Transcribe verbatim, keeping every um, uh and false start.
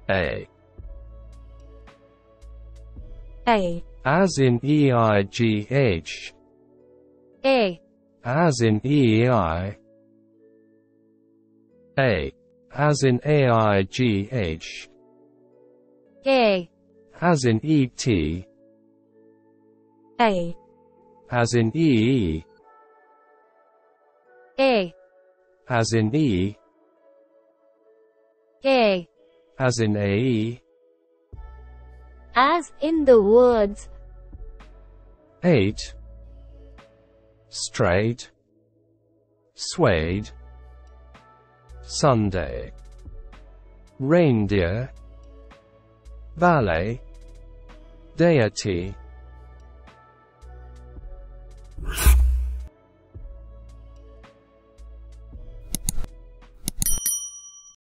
A. A. As in E I G H. A. As in E I. A. As in A I G H. A. As in E T. A. As in E E. A. As in E. A. As in A E. As in the words eight, straight, suede, Sunday, reindeer, valet, deity.